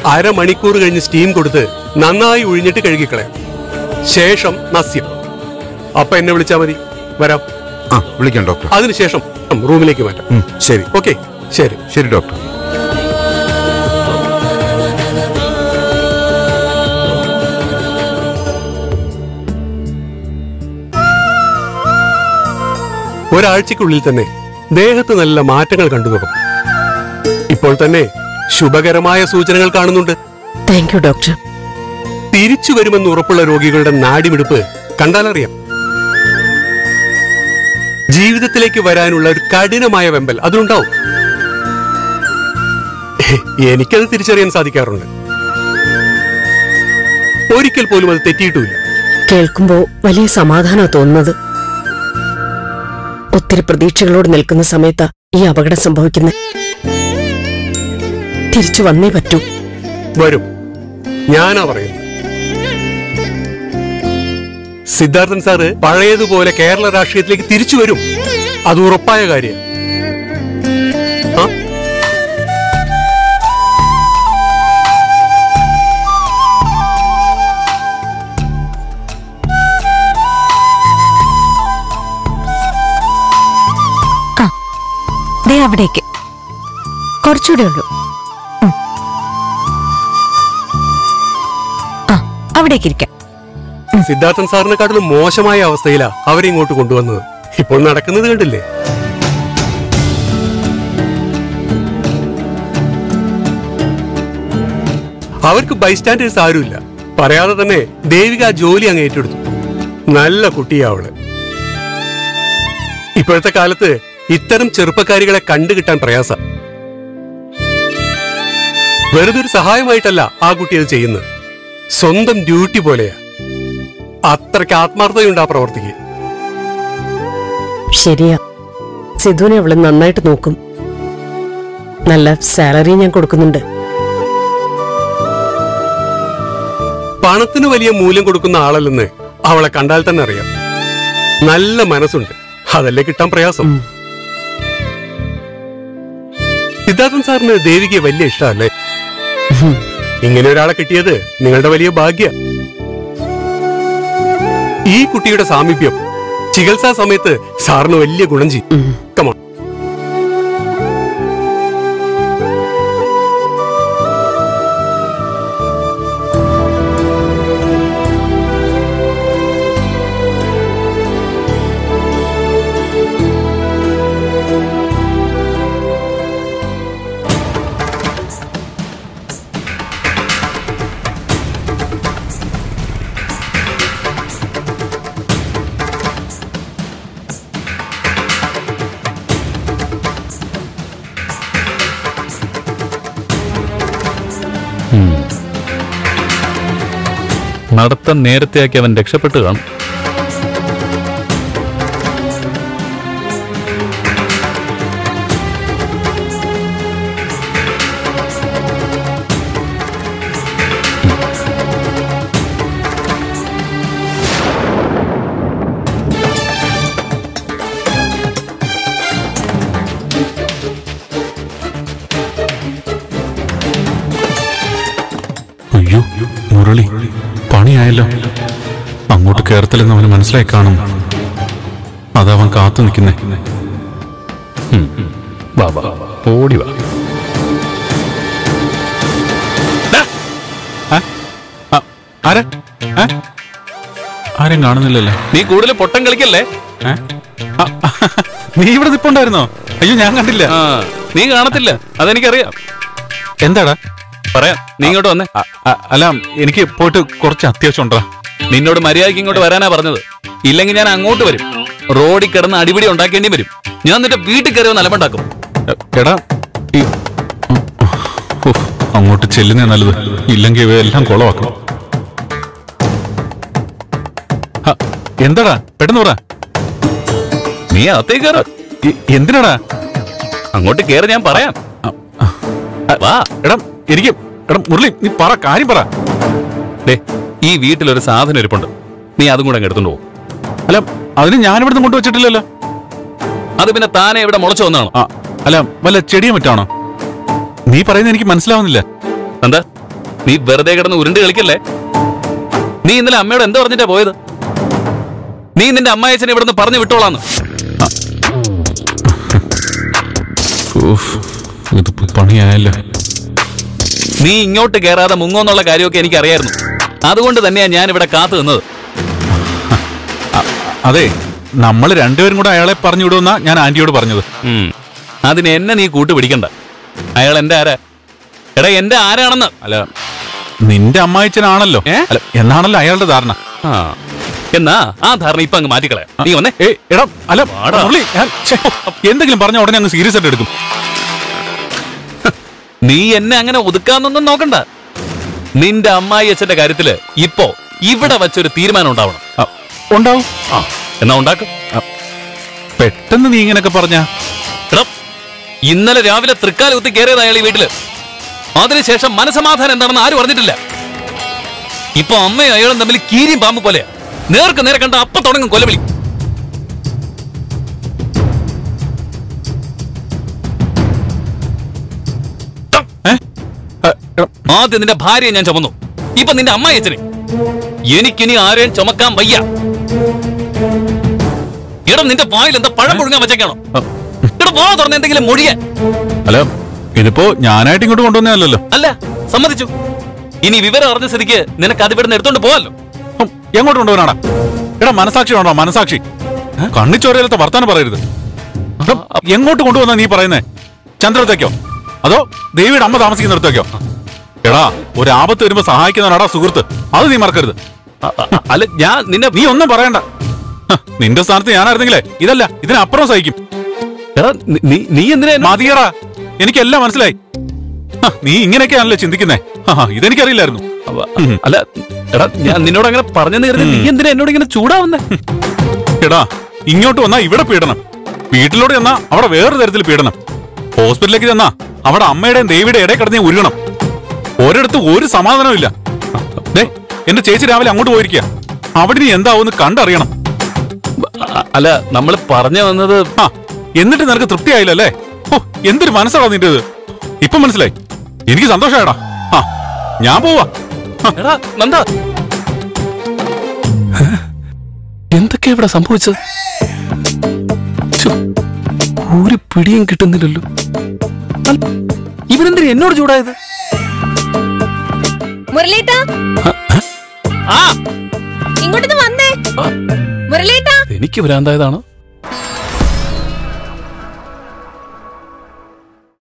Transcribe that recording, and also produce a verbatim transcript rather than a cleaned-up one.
അരമണിക്കൂർ കഴിഞ്ഞ് സ്റ്റീം കൊടുത്ത് നന്നായി ഒഴിഞ്ഞിട്ട് കഴുകിക്കളയാം. ശേഷം നസ്യം. അപ്പൊ എന്നെ വിളിച്ചാൽ മതി, വരാം. ആ വിളിക്കാം ഡോക്ടർ. അതിനുശേഷം റൂമിലേക്ക് മാറ്റാം. ശരി. ഓക്കെ, ശരി ശരി ഡോക്ടർ. ഒരാഴ്ചക്കുള്ളിൽ തന്നെ ദേഹത്ത് നല്ല മാറ്റങ്ങൾ കണ്ടു തുടങ്ങും. ഇപ്പോൾ തന്നെ ശുഭകരമായ സൂചനകൾ കാണുന്നുണ്ട്. Thank you doctor. തിരിച്ചു വരുമെന്ന് ഉറപ്പുള്ള രോഗികളുടെ നാഡിമിടിപ്പ് കണ്ടാലറിയാം. ജീവിതത്തിലേക്ക് വരാനുള്ള ഒരു കഠിനമായ വെമ്പൽ അതിനുണ്ടാവും. എനിക്കത് തിരിച്ചറിയാൻ സാധിക്കാറുണ്ട്. ഒരിക്കൽ പോലും അത് തെറ്റിയിട്ടുമില്ല. കേൾക്കുമ്പോ വലിയ സമാധാനം തോന്നുന്നത്. ഒത്തിരി പ്രതീക്ഷകളോട് നിൽക്കുന്ന സമയത്താ ഈ അപകടം സംഭവിക്കുന്നത്. തിരിച്ചു വന്നേ പറ്റൂ. വരും, ഞാനാ പറയുന്നത്. സിദ്ധാർത്ഥൻ സാറ് പഴയതുപോലെ കേരള രാഷ്ട്രീയത്തിലേക്ക് തിരിച്ചു വരും. അത് ഉറപ്പായ കാര്യം. അവിടേക്ക് കുറച്ചുകൂടെ ഉള്ളൂ. ആ അവിടേക്ക് ഇരിക്കാം. സിദ്ധാർത്ഥൻ സാറിനെക്കാട്ടിലും മോശമായ അവസ്ഥയിലാ അവരെ ഇങ്ങോട്ട് കൊണ്ടുവന്നത്. ഇപ്പോൾ നടക്കുന്നത് കണ്ടില്ലേ? അവർക്ക് ബൈസ്റ്റാൻഡേഴ്സ് ആരുമില്ല. പറയാതെ തന്നെ ദേവിക ആ ജോലി അങ്ങ് ഏറ്റെടുത്തു. നല്ല കുട്ടിയാ അവള്. ഇപ്പോഴത്തെ കാലത്ത് ഇത്തരം ചെറുപ്പക്കാരികളെ കണ്ടുകിട്ടാൻ പ്രയാസ. വെറുതെ ഒരു സഹായമായിട്ടല്ല ആ കുട്ടി അത് ചെയ്യുന്നത്, സ്വന്തം ഡ്യൂട്ടി പോലെയാ. അത്രയ്ക്ക് ആത്മാർത്ഥതയുണ്ട് ആ പ്രവർത്തിക്ക്. ശരിയാ, സിധുവിനെ അവള് നന്നായിട്ട് നോക്കും. നല്ല സാലറി ഞാൻ കൊടുക്കുന്നുണ്ട്. പണത്തിന് വലിയ മൂല്യം കൊടുക്കുന്ന ആളല്ലെന്ന് അവളെ കണ്ടാൽ തന്നെ അറിയാം. നല്ല മനസ്സുണ്ട്, അതല്ലേ കിട്ടാൻ പ്രയാസം. സിദ്ധാർത്ഥൻ സാറിന് ദേവികയെ വലിയ ഇഷ്ടമല്ലേ? ഇങ്ങനെ ഒരാളെ കിട്ടിയത് നിങ്ങളുടെ വലിയ ഭാഗ്യ. ഈ കുട്ടിയുടെ സാമീപ്യം ചികിത്സാ സമയത്ത് സാറിന് വലിയ ഗുണം ചെയ്യും. കമോൺ. നടത്തം നേരത്തെയാക്കി അവൻ രക്ഷപ്പെട്ടു കാണും. അയ്യോ മുരളി, പണിയായല്ലോ. അങ്ങോട്ട് കേരളത്തിലെന്ന് അവന് മനസ്സിലായി കാണും. അതവൻ കാത്തു നിൽക്കുന്നേ. ഓടി വാ. ആരും കാണുന്നില്ലല്ലോ. നീ കൂടുതൽ പൊട്ടം കളിക്കല്ലേ? നീ ഇവിടെ നിപ്പുണ്ടായിരുന്നോ? അയ്യോ ഞാൻ കണ്ടില്ല. നീ കാണത്തില്ല, അതെനിക്കറിയാം. എന്താടാ? പറയാം, നീ ഇങ്ങോട്ട് വന്നേ. അല്ല, എനിക്ക് പോയിട്ട് കുറച്ച് അത്യാവശ്യം ഉണ്ടോ. നിന്നോട് മര്യാദയ്ക്ക് ഇങ്ങോട്ട് വരാനാ പറഞ്ഞത്. ഇല്ലെങ്കിൽ ഞാൻ അങ്ങോട്ട് വരും. റോഡിൽ കിടന്ന് അടിപിടി ഉണ്ടാക്കേണ്ടി വരും. ഞാൻ നിന്റെ വീട്ടിൽ കയറി നിലമുണ്ടാക്കും. എടാ, അങ്ങോട്ട് ചെല്ലുന്നേ നല്ലത്. ഇല്ലെങ്കിൽ ഇവയെല്ലാം കുളവാക്കും. എന്താടാ, പെട്ടെന്ന് പറ. നീ അകത്തേക്ക് കയറ. എന്തിനാടാ? അങ്ങോട്ട് കയറി, ഞാൻ പറയാം. വാ. എടാ എനിക്ക് എടാ മുരളി, നീ പറ, കാര്യം പറ. ഡേ, ഈ വീട്ടിലൊരു സാധനം ഇരിപ്പുണ്ട്. നീ അതും കൂടെ അങ്ങ് എടുത്തോണ്ട് പോകും. അല്ല, അതിന് ഞാനിവിടുന്ന് കൊണ്ടുവച്ചിട്ടില്ലല്ലോ. അത് പിന്നെ താനെ ഇവിടെ മുളച്ചു വന്നാണോ? അല്ല, വല്ല ചെടിയെ മറ്റാണോ? നീ പറയുന്നത് എനിക്ക് മനസ്സിലാവുന്നില്ല. എന്താ? നീ വെറുതെ കിടന്ന് ഉരുണ്ട് കളിക്കല്ലേ. നീ ഇന്നലെ അമ്മയോട് എന്താ പറഞ്ഞിട്ടാ പോയത്? നീ നിന്റെ അമ്മായച്ചനെ ഇവിടുന്ന് പറഞ്ഞു വിട്ടോളാന്ന്. പണിയായല്ലോ. നീ ഇങ്ങോട്ട് കയറാതെ മുങ്ങോന്നുള്ള കാര്യമൊക്കെ എനിക്ക് അറിയായിരുന്നു. അതുകൊണ്ട് തന്നെയാ ഞാൻ ഇവിടെ കാത്തു നിന്നത്. അതെ, നമ്മൾ രണ്ടുപേരും കൂടെ അയാളെ പറഞ്ഞു വിടുമെന്നാ ഞാൻ ആന്റിയോട് പറഞ്ഞത്. അതിന് എന്നെ നീ കൂട്ടുപിടിക്കണ്ട. അയാൾ എന്റെ ആരാ? എടാ എന്റെ ആരാണെന്ന്. അല്ല, നിന്റെ അമ്മായിച്ചനാണല്ലോ. അല്ല, എന്നാണല്ലോ അയാളുടെ ധാരണ. എന്നാ ആ ധാരണ ഇപ്പൊ അങ്ങ് മാറ്റിക്കളയാ. നീ വന്നേ. എടാ, അല്ല മുരളി, എന്തെങ്കിലും പറഞ്ഞ ഉടനെ അങ്ങ് സീരിയസ് ആയിട്ട് എടുക്കും. നീ എന്നെ അങ്ങനെ ഒതുക്കാന്നൊന്നും നോക്കണ്ട. നിന്റെ അമ്മായി അച്ഛന്റെ കാര്യത്തില് ഇപ്പോ ഇവിടെ വെച്ചൊരു തീരുമാനം ഉണ്ടാവണം. ഉണ്ടാവും. ആ എന്നാ ഉണ്ടാക്കും. പെട്ടെന്ന് നീ ഇങ്ങനെയൊക്കെ പറഞ്ഞ. ഇന്നലെ രാവിലെ തൃക്കാല കുത്തി കയറിയത് അയാൾ ഈ വീട്ടില്. അതിനുശേഷം മനസമാധാനം എന്താണെന്ന് ആരും അറിഞ്ഞിട്ടില്ല. ഇപ്പൊ അമ്മയും അയാളും തമ്മിൽ കീരിയും പാമ്പ് പോലെയാ. നേർക്ക് നേരെ കണ്ട അപ്പൊ തുടങ്ങും കൊലവിളി. ആദ്യം നിന്റെ ഭാര്യയെ ഞാൻ ചുമന്നു. ഇപ്പൊ നിന്റെ അമ്മായി അച്ഛനെ. എനിക്കിനി ആരെയും ചുമക്കാൻ വയ്യ. ഇടം നിന്റെ വായിൽ എന്താ പഴം പുഴുങ്ങാൻ വെച്ചേക്കാണോ? ഇടം പോ തുറന്ന് എന്തെങ്കിലും മൊഴിയാൻ. അല്ല, ഇതിപ്പോ ഞാനായിട്ട് ഇങ്ങോട്ട് കൊണ്ടുവന്നല്ലോ. അല്ല, സമ്മതിച്ചു. ഇനി വിവരം അറിഞ്ഞ സ്ഥിതിക്ക് നിനക്ക് അത് ഇവിടുന്ന് എടുത്തോണ്ട് പോവല്ലോ. എങ്ങോട്ട് കൊണ്ടുപോകാനാടാ? എടാ, മനസാക്ഷി വേണോ? മനസാക്ഷി. കണ്ണിച്ചോരയിലത്തെ വർത്താനം പറയരുത്. എങ്ങോട്ട് കൊണ്ടുവന്നാ നീ പറയുന്നേ? ചന്ദ്രത്തേക്കോ അതോ ദേവിയുടെ അമ്മ താമസിക്കുന്നിടത്തേക്കോ? എടാ, ഒരു ആപത്ത് വരുമ്പോ സഹായിക്കുന്നവനാടാ സുഹൃത്ത്. അത് നീ മറക്കരുത്. അല്ല, ഞാൻ നിന്നെ നീ ഒന്നും പറയണ്ട. നിന്റെ സ്ഥാനത്ത് ഞാനായിരുന്നെങ്കിലേ ഇതല്ല ഇതിനപ്പുറം സഹിക്കും. നീ എന്തിനാ? മതിയടാ, എനിക്കെല്ലാം മനസ്സിലായി. നീ ഇങ്ങനെയൊക്കെയാണല്ലേ ചിന്തിക്കുന്നേ. ഇതെനിക്കറിയില്ലായിരുന്നു. അല്ല എടാ, ഞാൻ നിന്നോട് അങ്ങനെ പറഞ്ഞെന്ന് കരുതി നീ എന്തിനാ എന്നോട് ഇങ്ങനെ ചൂടാവുന്നേ? എടാ, ഇങ്ങോട്ട് വന്നാ ഇവിടെ പീഡനം, വീട്ടിലോട്ട് ചെന്നാ അവിടെ വേറൊരു തരത്തിൽ പീഡനം, ഹോസ്പിറ്റലിലേക്ക് ചെന്നാ അവിടെ അമ്മയുടെയും ദേവിയുടെ ഇടയിൽ കിടന്ന് ഉരുകണം. ഒരിടത്ത് ഒരു സമാധാനവും ഇല്ല. എന്റെ ചേച്ചി രാവിലെ അങ്ങോട്ട് പോയിരിക്കുക. അവിടെ നീ എന്താവൂന്ന് കണ്ടറിയണം. അല്ല, നമ്മൾ പറഞ്ഞു വന്നത്. ആ, എന്നിട്ട് നിനക്ക് തൃപ്തിയായില്ലല്ലേ? ഓ, എന്തൊരു മനസ്സാടാ നിന്റേത്. ഇപ്പൊ മനസ്സിലായി. എനിക്ക് സന്തോഷമായടാ. ആ, ഞാൻ പോവാ. എന്തൊക്കെയാ ഇവിടെ സംഭവിച്ചത്? ഒരു പിടിയും കിട്ടുന്നില്ലല്ലോ. ഇവനെന്തിനാ എന്നോട് ചൂടായത്? മുരളീട്ടാ, ഇങ്ങോട്ടൊന്ന് വന്നേ. മുരളീട്ടാ, എനിക്ക് ഭ്രാന്തായതാണോ?